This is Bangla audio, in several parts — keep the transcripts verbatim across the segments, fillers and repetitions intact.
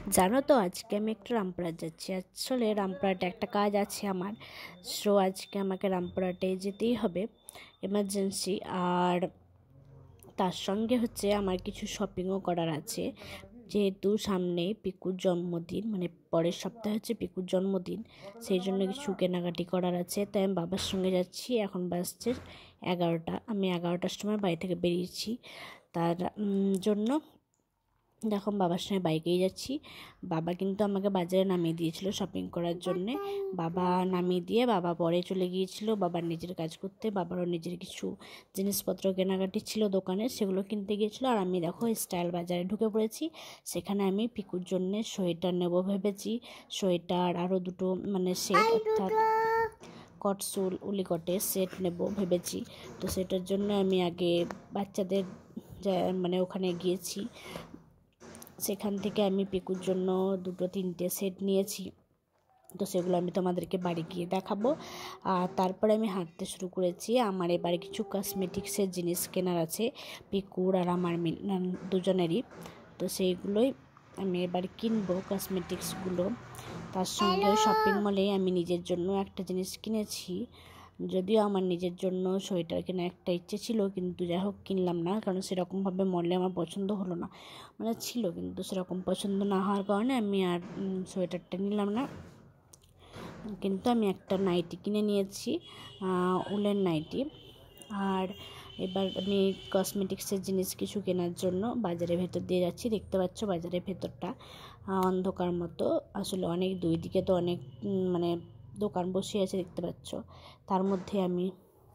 জানো তো আজকে আমি একটু রামপুরহাট যাচ্ছি। আসলে রামপুরহাটে একটা কাজ আছে আমার, সো আজকে আমাকে রামপুরহাটে যেতেই হবে এমার্জেন্সি। আর তার সঙ্গে হচ্ছে আমার কিছু শপিংও করার আছে, যেহেতু সামনে পিকুর জন্মদিন, মানে পরের সপ্তাহে হচ্ছে পিকুর জন্মদিন, সেই জন্য কিছু কেনাকাটি করার আছে। তাই আমি বাবার সঙ্গে যাচ্ছি। এখন বাজছে এগারোটা, আমি এগারোটার সময় বাড়ি থেকে বেরিয়েছি। তার জন্য দেখো বাবার সঙ্গে বাইকেই যাচ্ছি। বাবা কিন্তু আমাকে বাজারে নামিয়ে দিয়েছিল শপিং করার জন্যে। বাবা নামিয়ে দিয়ে বাবা পরে চলে গিয়েছিল বাবার নিজের কাজ করতে। বাবারও নিজের কিছু জিনিসপত্র কেনাকাটি ছিল দোকানে, সেগুলো কিনতে গিয়েছিলো। আর আমি দেখো স্টাইল বাজারে ঢুকে পড়েছি। সেখানে আমি পিকুর জন্যে সোয়েটার নেবো ভেবেছি। সোয়েটার আরও দুটো মানে সেট, অর্থাৎ কটসুল উলিকটের সেট নেব ভেবেছি। তো সেটার জন্য আমি আগে বাচ্চাদের মানে ওখানে গিয়েছি, সেখান থেকে আমি পিকুর জন্য দুটো তিনটে সেট নিয়েছি। তো সেগুলো আমি তোমাদেরকে বাড়ি গিয়ে দেখাবো। আর তারপরে আমি হাঁটতে শুরু করেছি। আমার এবারে কিছু কসমেটিক্সের জিনিস কেনার আছে পিকুর আর আমার দুজনেরই। তো সেইগুলোই আমি এবার কিনবো, কসমেটিক্সগুলো। তার সঙ্গে শপিং মলে আমি নিজের জন্য একটা জিনিস কিনেছি। যদিও আমার নিজের জন্য সোয়েটার কেনার একটা ইচ্ছে ছিল, কিন্তু যাই হোক কিনলাম না, কারণ সেরকমভাবে মলে আমার পছন্দ হলো না। মানে ছিল কিন্তু সেরকম পছন্দ না হওয়ার কারণে আমি আর সোয়েটারটা নিলাম না। কিন্তু আমি একটা নাইটি কিনে নিয়েছি, উলের নাইটি। আর এবার আমি কসমেটিক্সের জিনিস কিছু কেনার জন্য বাজারের ভেতর দিয়ে যাচ্ছি। দেখতে পাচ্ছ বাজারের ভেতরটা অন্ধকার মতো, আসলে অনেক দুই দিকে তো অনেক মানে দোকান বসে আছে দেখতে পাচ্ছ। তার মধ্যে আমি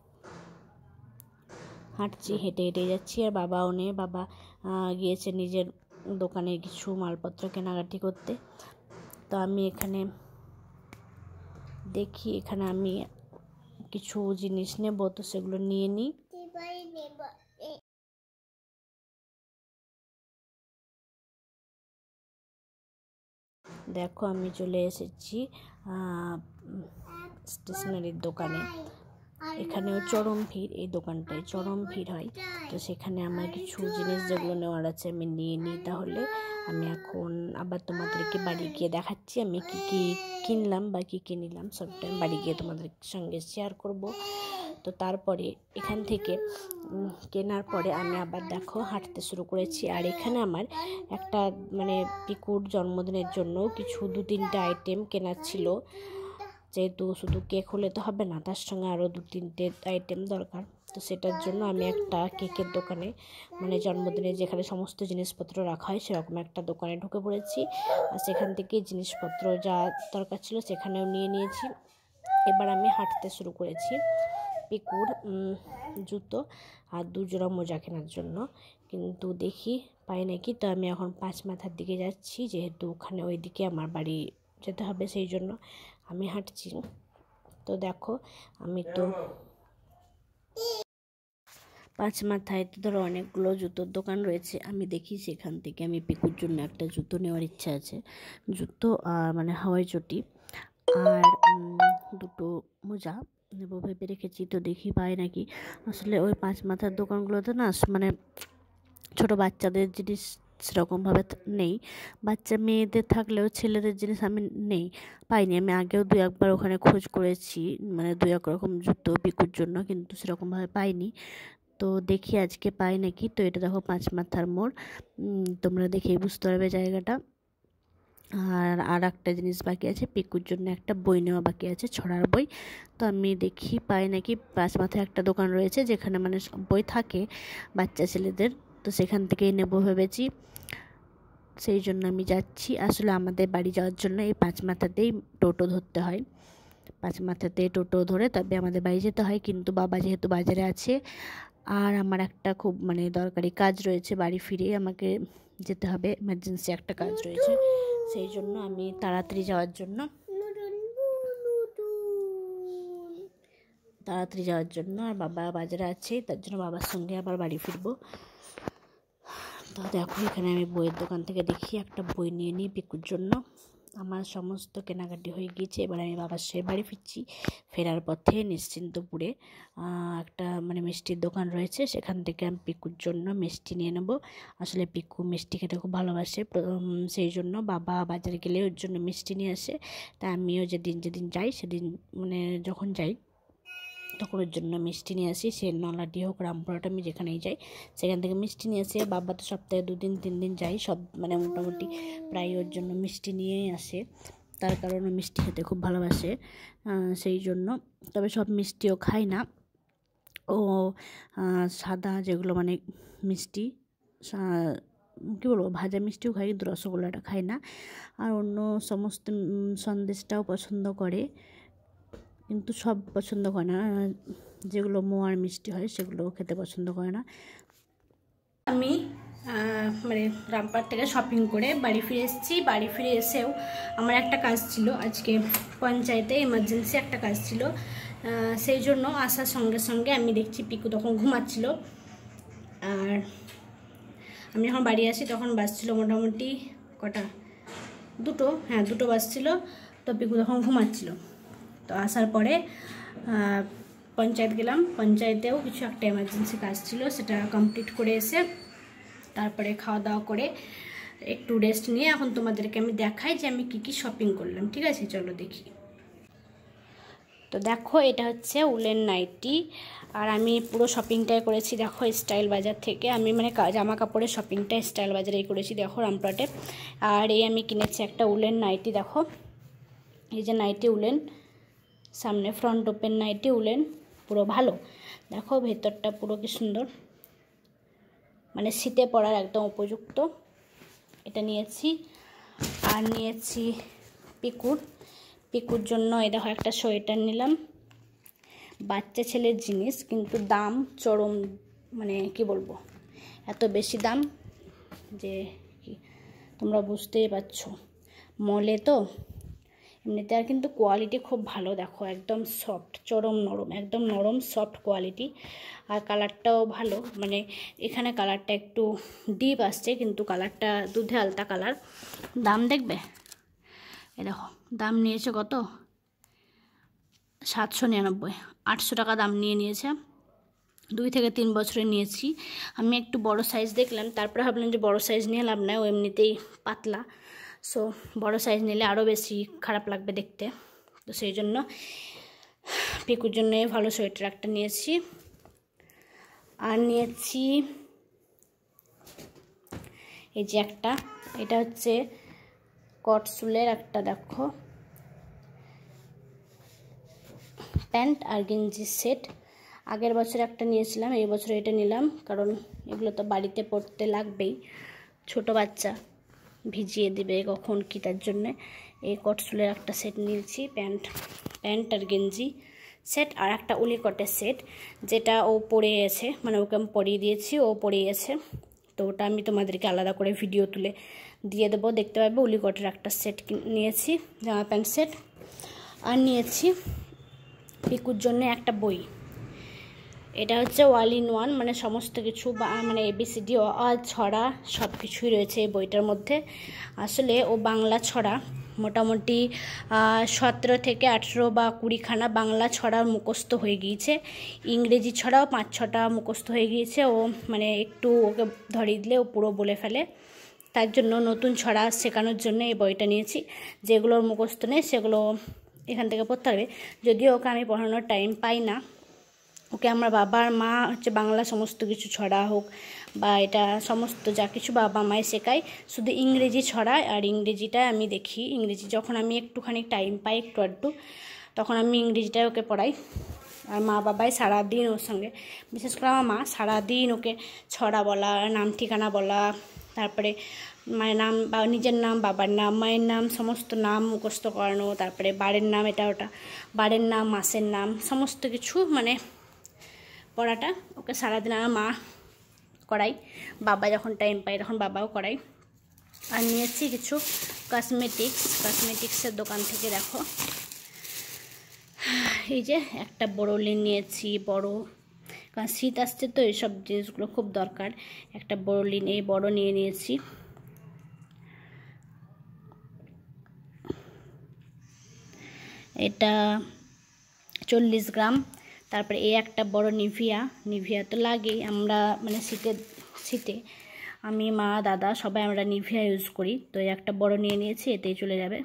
হাঁটছি, হেঁটে হেঁটে যাচ্ছি। আর বাবাও নেই, বাবা গিয়েছে নিজের দোকানে কিছু মালপত্র কেনাকাটি করতে। তো আমি এখানে দেখি, এখানে আমি কিছু জিনিস নেব, তো সেগুলো নিয়ে নিই। দেখো আমি চলে এসেছি স্টেশনারির দোকানে। এখানেও চরম ভিড়, এই দোকানটায় চরম ভিড় হয়। তো সেখানে আমার কিছু জিনিস যেগুলো নেওয়ার আছে আমি নিয়ে নিই। তাহলে আমি এখন আবার তোমাদেরকে বাড়ি গিয়ে দেখাচ্ছি আমি কি কি কিনলাম বা কী কী নিলাম, সবটা আমি বাড়ি গিয়ে তোমাদের সঙ্গে শেয়ার করব। তো তারপরে এখান থেকে কেনার পরে আমি আবার দেখো হাঁটতে শুরু করেছি। আর এখানে আমার একটা মানে পিকুর জন্মদিনের জন্য কিছু দু তিনটে আইটেম কেনার ছিল, যেহেতু শুধু কেক হলে তো হবে না, তার সঙ্গে আরও দু তিনটে আইটেম দরকার। তো সেটার জন্য আমি একটা কেকের দোকানে, মানে জন্মদিনে যেখানে সমস্ত জিনিসপত্র রাখা হয় সেরকম একটা দোকানে ঢুকে পড়েছি। আর সেখান থেকে জিনিসপত্র যা দরকার ছিল সেখানেও নিয়ে নিয়েছি। এবার আমি হাঁটতে শুরু করেছি পিকুর জুতো আর দুজোড়া মোজা কেনার জন্য, কিন্তু দেখি পাই নাকি। তো আমি এখন পাঁচ মাথার দিকে যাচ্ছি, যেহেতু ওখানে ওই দিকে আমার বাড়ি যেতে হবে, সেই জন্য আমি হাঁটছি। তো দেখো আমি তো পাঁচ মাথায় তো ধরো অনেকগুলো জুতোর দোকান রয়েছে। আমি দেখি সেখান থেকে আমি পিকুর জন্য একটা জুতো নেওয়ার ইচ্ছা আছে, জুতো আর মানে হাওয়াই চটি আর দুটো মোজা নেবো ভেবে রেখেছি। তো দেখি পাই নাকি। আসলে ওই পাঁচ মাথার দোকানগুলোতে না মানে ছোটো বাচ্চাদের জিনিস সেরকমভাবে নেই, বাচ্চা মেয়েদের থাকলেও ছেলেদের জিনিস আমি নেই, পাইনি। আমি আগেও দু একবার ওখানে খোঁজ করেছি, মানে দু এক রকম জুতো পিকুর জন্য, কিন্তু সেরকমভাবে পাইনি। তো দেখি আজকে পাই নাকি। তো এটা দেখো পাঁচ মাথার মোড়, তোমরা দেখেই বুঝতে পারবে জায়গাটা। আর আর একটা জিনিস বাকি আছে, পিকুর জন্য একটা বই নেওয়া বাকি আছে, ছড়ার বই। তো আমি দেখি পাই নাকি। পাঁচ মাথায় একটা দোকান রয়েছে যেখানে মানে বই থাকে বাচ্চা ছেলেদের, তো সেখান থেকেই নেব ভেবেছি, সেই জন্য আমি যাচ্ছি। আসলে আমাদের বাড়ি যাওয়ার জন্য এই পাঁচ মাথাতেই টোটো ধরতে হয়, পাঁচ মাথাতে টোটো ধরে তবে আমাদের বাড়ি যেতে হয়। কিন্তু বাবা যেহেতু বাজারে আছে আর আমার একটা খুব মানে দরকারি কাজ রয়েছে, বাড়ি ফিরে আমাকে যেতে হবে, এমার্জেন্সি একটা কাজ রয়েছে, সেই জন্য আমি তাড়াতাড়ি যাওয়ার জন্য তাড়াতাড়ি যাওয়ার জন্য আর বাবা বাজারে আছে, তার জন্য বাবার সঙ্গে আবার বাড়ি ফিরবো। তো দেখো এখানে আমি বইয়ের দোকান থেকে দেখি একটা বই নিয়ে নিই পিকুর জন্য। আমার সমস্ত কেনাকাটি হয়ে গিয়েছে। এবার আমি বাবার সে বাড়ি ফিরছি। ফেরার পথে নিশ্চিন্তপুরে একটা মানে মিষ্টির দোকান রয়েছে, সেখান থেকে আমি পিকুর জন্য মিষ্টি নিয়ে নেবো। আসলে পিকু মিষ্টি খেতে খুব ভালোবাসে, সেই জন্য বাবা বাজারে গেলে ওর জন্য মিষ্টি নিয়ে আসে। তাই আমিও যেদিন যেদিন যাই সেদিন মানে যখন যাই তখন ওর জন্য মিষ্টি নিয়ে আসি। সে নলাডি হোক রামপুরহাট, আমি যেখানেই যাই সেখান থেকে মিষ্টি নিয়ে আসি। বাবা তো সপ্তাহে দুদিন তিন দিন যাই, সব মানে মোটামুটি প্রায় ওর জন্য মিষ্টি নিয়েই আসে, তার কারণ ও মিষ্টি খেতে খুব ভালোবাসে, সেই জন্য। তবে সব মিষ্টিও খাই না, ও সাদা যেগুলো মানে মিষ্টি কী বলবো ভাজা মিষ্টিও খাই, কিন্তু রসগোল্লাটা খাই না। আর অন্য সমস্ত সন্দেশটাও পছন্দ করে, কিন্তু সব পছন্দ করে না, যেগুলো মোয়ার মিষ্টি হয় সেগুলো খেতে পছন্দ করে না। আমি মানে রামপুরহাট থেকে শপিং করে বাড়ি ফিরে এসেছি। বাড়ি ফিরে এসেও আমার একটা কাজ ছিল, আজকে পঞ্চায়েতে এমার্জেন্সি একটা কাজ ছিল, সেই জন্য আসার সঙ্গে সঙ্গে আমি দেখছি পিকু তখন ঘুমাচ্ছিল। আর আমি যখন বাড়ি আসি তখন বাজছিল মোটামুটি কটা, দুটো, হ্যাঁ দুটো বাজছিল। তো পিকু তখন ঘুমাচ্ছিল। তো আসার পরে পঞ্চায়েত গেলাম, পঞ্চায়েতেও কিছু একটা এমার্জেন্সি কাজ ছিল, সেটা কমপ্লিট করে এসে তারপরে খাওয়া দাওয়া করে একটু রেস্ট নিয়ে এখন তোমাদেরকে আমি দেখাই যে আমি কি কি শপিং করলাম। ঠিক আছে, চলো দেখি। তো দেখো, এটা হচ্ছে উলেন নাইটি, আর আমি পুরো শপিংটাই করেছি দেখো স্টাইল বাজার থেকে। আমি মানে জামা কাপড়ের শপিংটা স্টাইল বাজারেই করেছি দেখো রামপুরহাটে। আর এই আমি কিনেছি একটা উলেন নাইটি, দেখো এই যে নাইটি উলেন, সামনে ফ্রন্ট ওপেন নাইটি উলেন, পুরো ভালো। দেখো ভেতরটা পুরো কি সুন্দর, মানে শীতে পরার একদম উপযুক্ত। এটা নিয়েছি। আর নিয়েছি পিকুর পিকুর জন্য এই দেখো একটা সোয়েটার নিলাম, বাচ্চা ছেলের জিনিস, কিন্তু দাম চরম, মানে কি বলবো এত বেশি দাম যে কি তোমরা বুঝতেই পারছো, মলে তো। এমনিতে আর কিন্তু কোয়ালিটি খুব ভালো, দেখো একদম সফট, চরম নরম, একদম নরম সফট কোয়ালিটি। আর কালারটাও ভালো, মানে এখানে কালারটা একটু ডিপ আসছে, কিন্তু কালারটা দুধে আলতা কালার। দাম দেখবে, এ দেখো দাম নিয়েছে কত, সাতশো নিরানব্বই, আটশো টাকা দাম নিয়ে নিয়েছে। দুই থেকে তিন বছরে নিয়েছি আমি। একটু বড় সাইজ দেখলাম, তারপরে ভাবলাম যে বড় সাইজ নিয়ে লাভ নাই, ও এমনিতেই পাতলা, সো বড় সাইজ নিলে আরও বেশি খারাপ লাগবে দেখতে। তো সেই জন্য পিকুর জন্য ভালো সোয়েটার একটা নিয়েছি। আর নিয়েছি এই যে একটা, এটা হচ্ছে কটসুলের একটা দেখো প্যান্ট আর গেঞ্জি সেট। আগের বছর একটা নিয়েছিলাম, এই বছর এটা নিলাম, কারণ এগুলো তো বাড়িতে পরতে লাগবেই, ছোট বাচ্চা ভিজিয়ে দেবে কখন কি, তার জন্যে এই কটসুলের একটা সেট নিয়েছি, প্যান্ট প্যান্ট আর গেঞ্জি সেট। আর একটা উলিকটের সেট, যেটা ও পরে গেছে, মানে ওকে আমি পরিয়ে দিয়েছি, ও পরে গেছে, তো ওটা আমি তোমাদেরকে আলাদা করে ভিডিও তুলে দিয়ে দেবো, দেখতে পাবে। উলিকটের একটা সেট নিয়েছি, জামা প্যান্ট সেট। আর নিয়েছি পিকুর জন্য একটা বই, এটা হচ্ছে অল ইন ওয়ান, মানে সমস্ত কিছু মানে এবিসিডি অ ছড়া সব কিছুই রয়েছে এই বইটার মধ্যে। আসলে ও বাংলা ছড়া মোটামুটি সতেরো থেকে আঠেরো বা কুড়িখানা বাংলা ছড়া মুখস্থ হয়ে গিয়েছে, ইংরেজি ছড়াও পাঁচ ছটা মুখস্থ হয়ে গিয়েছে। ও মানে একটু ওকে ধরিয়ে দিলে ও পুরো বলে ফেলে, তার জন্য নতুন ছড়া শেখানোর জন্য এই বইটা নিয়েছি। যেগুলোর মুখস্থ নেই সেগুলো এখান থেকে পড়তে হবে, যদিও ওকে আমি পড়ানোর টাইম পাই না। ওকে আমার বাবার মা হচ্ছে বাংলা সমস্ত কিছু ছড়া হোক বা এটা সমস্ত যা কিছু বাবা মায় শেখায়, শুধু ইংরেজি ছড়া আর ইংরেজিটা আমি দেখি। ইংরেজি যখন আমি একটুখানি টাইম পাই একটু আধটু, তখন আমি ইংরেজিটাই ওকে পড়াই। আর মা বাবাই সারাদিন ওর সঙ্গে, বিশেষ করে আমার মা সারাদিন ওকে ছড়া বলা, নাম ঠিকানা বলা, তারপরে মায়ের নাম বা নিজের নাম, বাবার নাম, মায়ের নাম, সমস্ত নাম মুখস্থ করানো, তারপরে বারের নাম, এটা ওটা বারের নাম, মাসের নাম, সমস্ত কিছু মানে পড়াটা ওকে সারাদিন আমার মা করাই, বাবা যখন টাইম পাই তখন বাবাও করাই। আর নিয়েছি কিছু কসমেটিক্স, কসমেটিক্সের দোকান থেকে দেখো এই যে একটা বোরোলিন নিয়েছি, বড়, কারণ শীত আসছে তো এইসব জিনিসগুলো খুব দরকার। একটা বোরোলিন এই বড় নিয়ে নিয়েছি। এটা চল্লিশ গ্রাম। তারপরে এই একটা বড় নিভিয়া, নিভিয়া তো লাগেই, আমরা মানে শীতে শীতে আমি মা দাদা সবাই আমরা নিভিয়া ইউজ করি, তো এই একটা বড় নিয়ে নিয়েছি, এতেই চলে যাবে।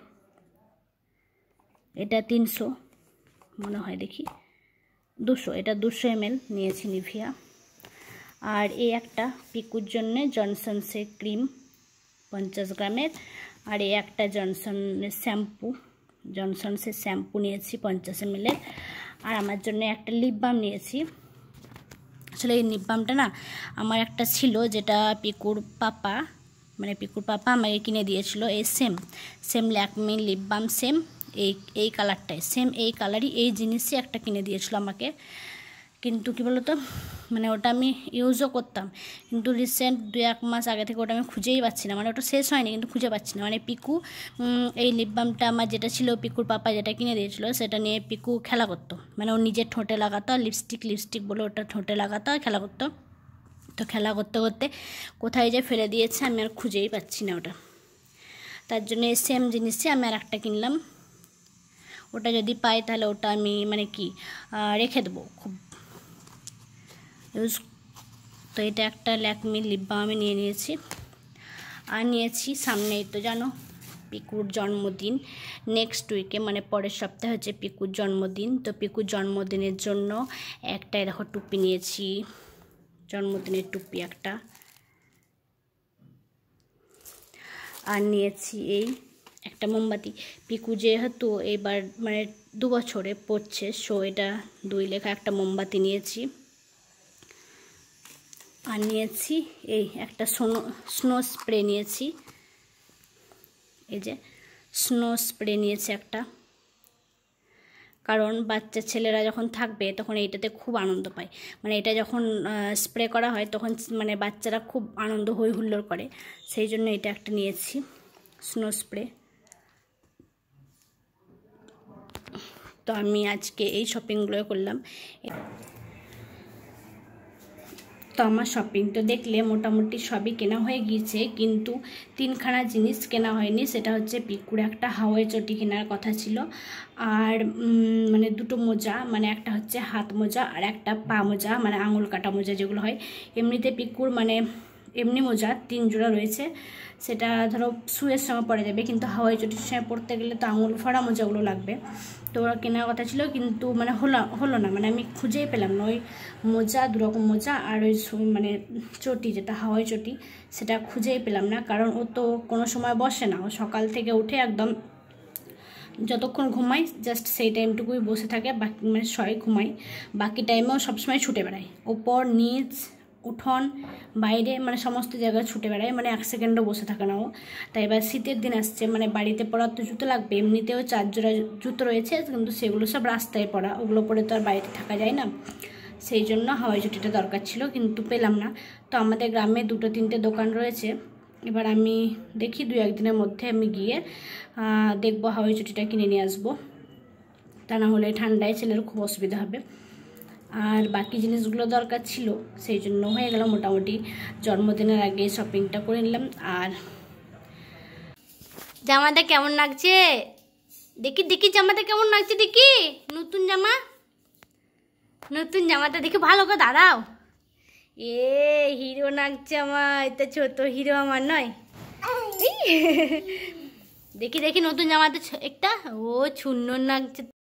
এটা তিনশো মনে হয়, দেখি দুশো, এটা দুশো এম এল নিয়েছি নিভিয়া। আর এই একটা পিকুর জন্যে জনসনসের ক্রিম পঞ্চাশ গ্রামের, আর এই একটা জনসনের শ্যাম্পু, জনসনসের শ্যাম্পু নিয়েছি পঞ্চাশ এম এলের। আর আমার জন্য একটা লিপ বাম নিয়েছি। আসলে এই লিপ বামটা না আমার একটা ছিল, যেটা পিকুর পাপা মানে পিকুর পাপা আমাকে কিনে দিয়েছিল, এই same same Lakme lip balm, same এই এই কালারটাই, সেম এই কালারই এই জিনিসই একটা কিনে দিয়েছিল আমাকে। কিন্তু কী বলতো, মানে ওটা আমি ইউজও করতাম, কিন্তু রিসেন্ট দু এক মাস আগে থেকে ওটা আমি খুঁজেই পাচ্ছি না, মানে ওটা শেষ হয়নি কিন্তু খুঁজে পাচ্ছি না। মানে পিকু এই লিপ বামটা আমার যেটা ছিল, পিকুর পাপা যেটা কিনে দিয়েছিল, সেটা নিয়ে পিকু খেলা করতো, মানে ও নিজের ঠোঁটে লাগাতো, লিপস্টিক লিপস্টিক বলে ওটা ঠোঁটে লাগাতো আর খেলা করতো। তো খেলা করতে করতে কোথায় যে ফেলে দিয়েছে আমি আর খুঁজেই পাচ্ছি না ওটা, তার জন্য এই সেম জিনিসই আমি আর একটা কিনলাম। ওটা যদি পাই তাহলে ওটা আমি মানে কি রেখে দেবো খুব ইউজ। তো এটা একটা ল্যাকমি লিপ বাম আমি নিয়ে নিয়েছি। আর নিয়েছি সামনেই তো জানো পিকুর জন্মদিন, নেক্সট উইকে মানে পরের সপ্তাহে হচ্ছে পিকুর জন্মদিন। তো পিকুর জন্মদিনের জন্য একটা দেখো টুপি নিয়েছি, জন্মদিনের টুপি একটা। আর নিয়েছি এই একটা মোমবাতি, পিকু যেহেতু এবার মানে দু বছরে পড়ছে, সো এটা দুই লেখা একটা মোমবাতি নিয়েছি। আর নিয়েছি এই একটা স্নো স্নো স্প্রে নিয়েছি, এই যে স্নো স্প্রে নিয়েছি একটা, কারণ বাচ্চা ছেলেরা যখন থাকবে তখন এইটাতে খুব আনন্দ পায়, মানে এটা যখন স্প্রে করা হয় তখন মানে বাচ্চারা খুব আনন্দ হই হুল্লোড় করে, সেই জন্য এটা একটা নিয়েছি স্নো স্প্রে। তো আমি আজকে এই শপিংগুলো করলাম। তো আমার শপিং তো দেখলে মোটামুটি সবই কেনা হয়ে গিয়েছে, কিন্তু তিনখানা জিনিস কেনা হয়নি, সেটা হচ্ছে পিকুর একটা হাওয়াই চটি কেনার কথা ছিল, আর মানে দুটো মোজা, মানে একটা হচ্ছে হাত মোজা আর একটা পা মোজা, মানে আঙুল কাটা মোজা যেগুলো হয়। এমনিতে পিকুর মানে এমনি মোজা তিন জোড়া রয়েছে, সেটা ধরো শুয়ের সময় পরে যাবে, কিন্তু হাওয়াই চটির সময় পরতে গেলে তো আঙুল ফাড়া মোজাগুলো লাগবে। তো ওরা কেনার কথা ছিল কিন্তু মানে হলো হলো না, মানে আমি খুঁজেই পেলাম না ওই মোজা, দুরকম মোজা আর ওই মানে চটি যেটা হাওয়াই চটি সেটা খুঁজেই পেলাম না, কারণ ও তো কোনো সময় বসে না, ও সকাল থেকে উঠে একদম যতক্ষণ ঘুমাই জাস্ট সেই টাইমটুকুই বসে থাকে, বাকি মানে শয়ে ঘুমাই, বাকি টাইমেও সবসময় ছুটে বেড়ায়, ওপর নিচ উঠোন বাইরে মানে সমস্ত জায়গায় ছুটে বেড়ায়, মানে এক সেকেন্ডও বসে থাকে না ও। তাই এবার শীতের দিন আসছে, মানে বাড়িতে পরার তো জুতো লাগবে, এমনিতেও চার জোড়া জুতো রয়েছে কিন্তু সেগুলো সব রাস্তায় পরা, ওগুলো পরে তো আর বাড়িতে থাকা যায় না, সেই জন্য হাওয়াই চটিটা দরকার ছিল কিন্তু পেলাম না। তো আমাদের গ্রামে দুটো তিনটে দোকান রয়েছে, এবার আমি দেখি দু একদিনের মধ্যে আমি গিয়ে দেখবো হাওয়াই চটিটা কিনে নিয়ে আসবো, তা না হলে ঠান্ডায় ছেলের খুব অসুবিধা হবে। আর বাকি জিনিসগুলো দরকার ছিল, সেই জন্য হয়ে গেল মোটামুটি জন্মদিনের আগে শপিংটা করে নিলাম। আর জামাটা কেমন লাগছে দেখি, দেখি জামাটা কেমন লাগছে দেখি, নতুন জামা, নতুন জামাটা দেখি ভালো করে দাঁড়াও, এ হিরো লাগছে আমার, এটা ছোট হিরো আমার নয়, দেখি দেখি নতুন জামাতে একটা, ও সুন্দর লাগছে।